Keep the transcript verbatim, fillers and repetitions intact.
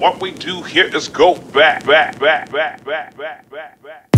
What we do here is go back, back, back, back, back, back, back, back.